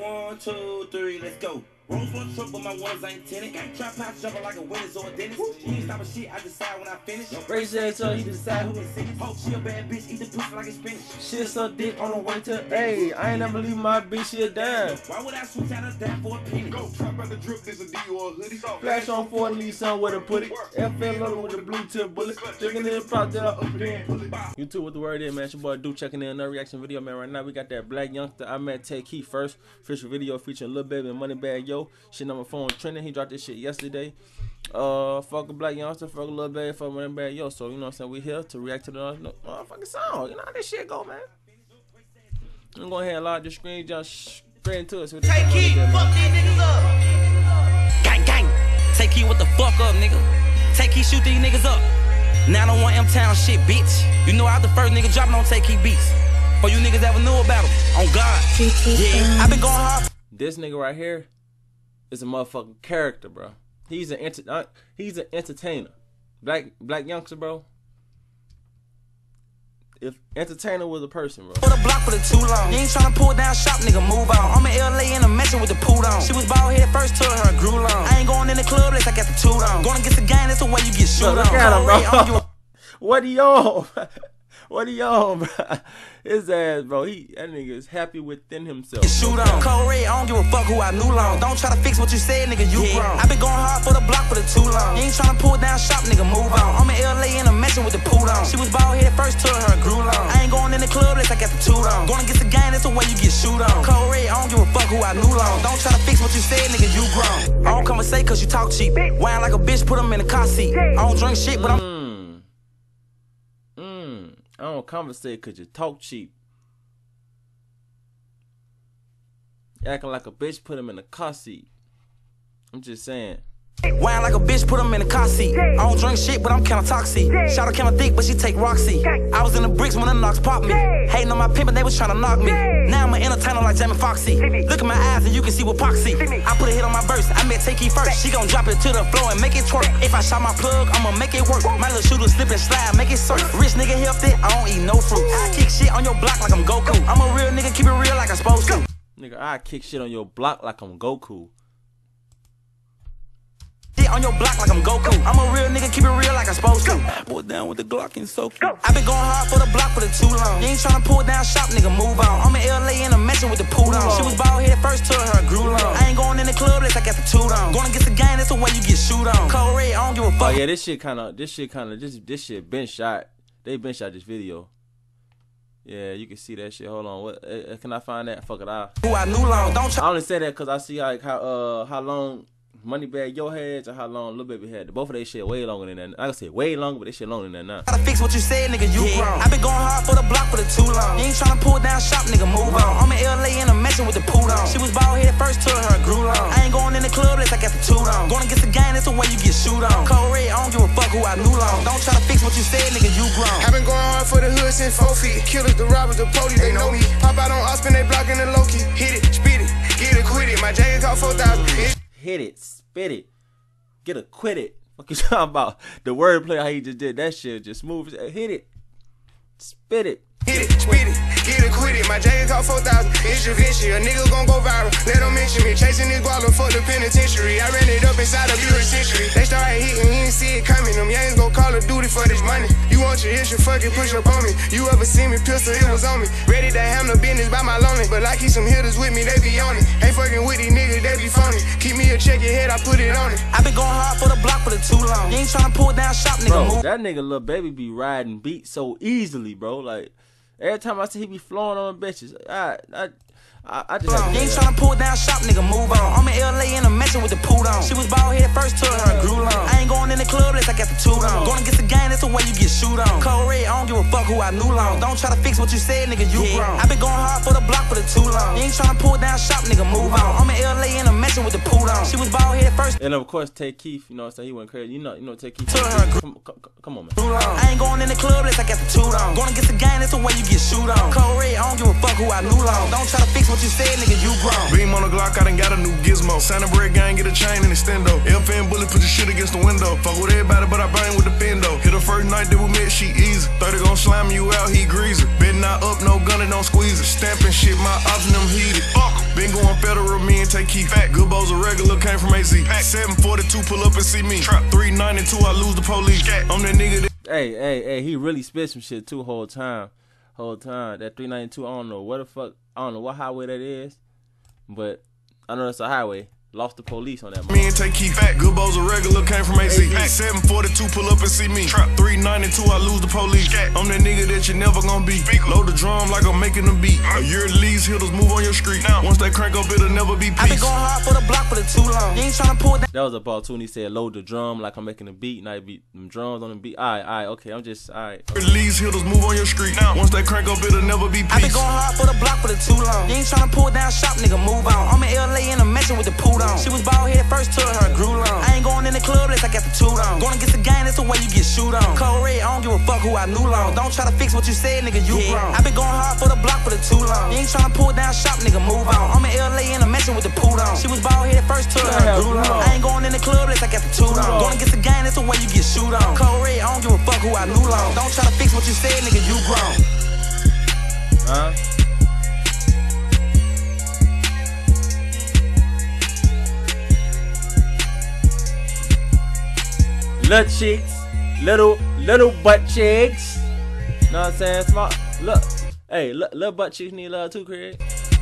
1, 2, 3, let's go. Rolls for the truck, but my ones ain't tinted. Trap house jumping like a witness or a dentist. He ain't stopping shit, I decide when I finish. Raise your ass up, he decide who is sickest. Hope she a bad bitch, eat the pussy like it's spinach. Shit suck dick on the way to Hey, I ain't never leave my bitch shit down. Why would I switch out of that for a penny? Go trap out the drip, this a D or a hoodie. Flash on 4 and leave some where to put it. FN loaded with the blue tip bullet. Sticking in the pot that up again. YouTube, what the word is, man? It's your boy Duke checking in another reaction video, man. Right now we got that Black Youngster. I met Tay Keith first. Official video featuring Lil Baby and Moneybagg Yo. Shit on my phone trending. He dropped this shit yesterday. Fuck a Black Youngster, fuck a Lil Baby, fuck Moneybagg Yo. So you know what I'm saying? We here to react to the motherfucking song. You know how this shit go, man. I'm going ahead and lock the screen, jump straight into it. So Tay Keith, fuck these niggas up. Gang, gang. Tay Keith, what the fuck up, nigga? Tay Keith, shoot these niggas up. 901 M-Town shit, bitch. You know I was the first nigga dropping on Tay Keith beats. Or you niggas ever knew about him. On God. Yeah, I've been going hard. This nigga right here is a motherfucking character, bro. He's an entertainer. Black Youngster, bro. If entertainer was a person, bro. For the block for the too long. You ain't tryna pull down shop, nigga, move on. I'm in LA in a mansion with the pool on. She was bald head first till her grew long. I ain't going in the club unless I got the toot on. Going against the gang, that's the way you get shoot on. Look at him, bro. What he on? What he on, bro? His ass, bro. That nigga is happy within himself. Shoot on. Cold red, I don't give a fuck who I knew long. Don't try to fix what you said, nigga, you wrong. I been going hard for the block for the too long. You ain't tryna pull down shop, nigga, move on. I'm in LA in a mansion with the pool on. She was bald head first till her grew long. I ain't going in the club unless I got the toot on. Going against the gang, that's the way you get shoot on. Cold red, I don't give a fuck who I knew long. Don't try to fix what you said, nigga, you grown. I don't come and say cause you talk cheap. Whine like a bitch, put him in the car seat. I don't drink shit, but I'm I don't conversate cause you talk cheap. You acting like a bitch, put him in the car seat. I'm just saying. Whine like a bitch, put him in the car seat. I don't drink shit, but I'm kinda toxic. Shout out kinda thick, but she take Roxy. I was in the bricks when the knocks popped me. Hating on my pimp, and they was tryna knock me. Now I'm an entertainer like Jamie Foxxy. Look at my eyes and you can see what poxy. I put a hit on my verse, I met Tay Keith first. She gon' drop it to the floor and make it twerk. If I shot my plug, I'ma make it work. My little shooter slip and slide, make it surf. Rich nigga healthy, I don't eat no fruit. I kick shit on your block like I'm Goku. I'm a real nigga, keep it real like I'm supposed to. Nigga, I kick shit on your block like I'm Goku. On your block like I'm Goku. I'm a real nigga, keep it real like I'm supposed to. Pull down with the Glock and so cute. I been going hard for the block for the too long. You ain't tryna pull down shop, nigga, move on. I'm in LA in a mansion with the pool on. She was bald head first till her grew long. I ain't going in the club unless I got the toot on. Going against the gang, that's the way you get shoot on. Cold red, I don't give a fuck. Oh yeah, this shit been shot. They been shot this video. Yeah, you can see that shit. Hold on, what? Can I find that? Fuck it, Who I knew long. Don't I only say that because I see like how long Moneybagg Yo had and how long Lil Baby had. Both of they shit way longer than that. I can say way longer, but they shit longer than that now. Gotta fix what you said, nigga, you wrong. I been going hard for the block for the too long. You ain't tryna pull down shop, nigga, move on. I'm in LA in a mansion with the pool on. She was bald head first till her grew long. I ain't going in the club unless I got the toot on. Going against the gang, that's the way you get shoot on. Cold red, I don't give a fuck who I knew long. Don't try to fix what you said, nigga, you grown. I been going hard for the hood since 4 feet. Killers, the robbers, the police, they know me. Pop out on Austin, they blocking the low key. Hit it, spit it, get it, quit it. My jacket cost 4,000. Hit it, spit it, get acquitted. What you talking about? The wordplay, how he just did that shit, just smooth. Hit it, spit it. Hit it, spit it, get it, quit it. My jacket cost 4,000. It's your venture. A nigga gon' go viral. Let them mention me. Chasing this guala for the penitentiary. I ran it up inside of Buick Century. They started hitting, you ain't see it coming. Them youngins gon' call of duty for this money. You want your issue, fucking push up on me. You ever see me pistol, it was on me. Ready to handle business by my lonely. But like he some hitters with me, they be on it. Ain't fucking with these niggas, they be phony. Keep me a check your head, I put it on it. I been going hard for the block for the too long. You ain't tryna pull down shop, nigga, bro, move. That nigga Lil Baby be riding beats so easily, bro. Like every time I see he be flowing on bitches, I just you ain't tryna pull down shop, nigga, move on. I'm in LA in a mansion with the pool on. She was bald head first till her grew long. I ain't going in the club unless I got the toot on. Going against the gang, that's the way you get shoot on. Cold red, I don't give a fuck who I knew long. Don't try to fix what you said, nigga, you grown. I been going hard for the block for the too long. You ain't tryna pull down shop, nigga, move on. I'm in LA in a mansion with the pool on. She was bald head first. And of course Tay Keith, you know what I'm saying, he went crazy. You know Tay Keith. Come on, man. I ain't going in the club unless I got the toot on. Going against the gang, that's the way you get shoot on. Cold red, I don't give a fuck who I knew long. Don't try to fix what you said, nigga, you grown. Beam on the Glock, I done got a new gizmo. Santa Bread gang, get a chain and extendo. FN bullet, put your shit against the window. Fuck with everybody, but I bang with the fendo. Hit her first night that we met, she easy. 30 gon' slam you out, he greaser. Been not up, no gun and don't squeeze it. Stamping shit, my ops and them heated. Been going federal and take key. Fat good bows a regular, came from AZ. 742, pull up and see me. Trap 392, I lose the police. I'm that nigga that. Hey, he really spit some shit too whole time. That 392, I don't know what the fuck, I don't know what highway that is, but I know it's a highway. Lost the police on that. Me and take key. Fat good bows a regular, came from AZ. 742, pull up and see me. Trap 392, I lose the police. I'm that nigga that you never gonna be. Load the drum like I'm making a beat. A year at least, hitters move on your street. Once they crank up, it'll never be peace. I been going hard for the block for the too long. You ain't tryna pull that. That was about tune. He said load the drum like I'm making a beat. And I beat them drums on the beat. Alright, okay, I'm just alright. At least hitters move on your street. Once they crank up, it'll never be peace. I been going hard for the block for the too long. You ain't tryna pull down shop, nigga, move on. I'm in LA and I'm messing with the pool on. She was bald head first till her grew long. I ain't going in the club unless I got the toot on. Going against the gang, that's the way you get shoot on. Cold red, I don't give a fuck who I knew long. Don't try to fix what you said, nigga, you wrong. I been going hard for the block for the too long. You ain't tryna pull down shop, nigga, move on. I'm in LA and I'm messing with the pool on. She was bald head first till her grew long. I ain't going in the club unless I got the toot on. Going against the gang, that's the way you get shoot on. Cold red, I don't give a fuck who I knew long. Don't try to fix what you said, nigga, you grown. Little cheeks, little butt cheeks. Know what I'm saying? Small, look, hey, little butt cheeks need love too, Craig.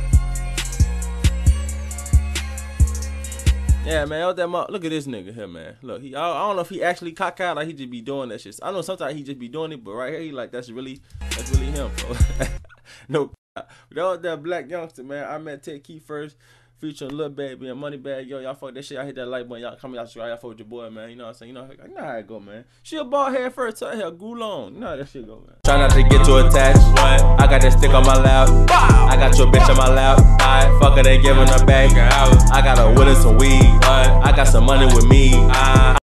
Yeah, man, look at this nigga here, man. Look, I don't know if he actually cock out or he just be doing that shit. I know sometimes he just be doing it, but right here, he like that's really him, bro. No, that was that black youngster, man. I met Ted Key first. Featuring Lil Baby and Money Bag. Yo, y'all fuck that shit. I hit that like button. Y'all come out, y'all fuck with your boy, man. You know what I'm saying? You know how it go, man. She a bald head first, tell her grew long. You know how that shit go, man. Try not to get too attached. I got that stick on my lap. I got your bitch on my lap. Fuck her, they giving her back. I got her with her some weed. I got some money with me.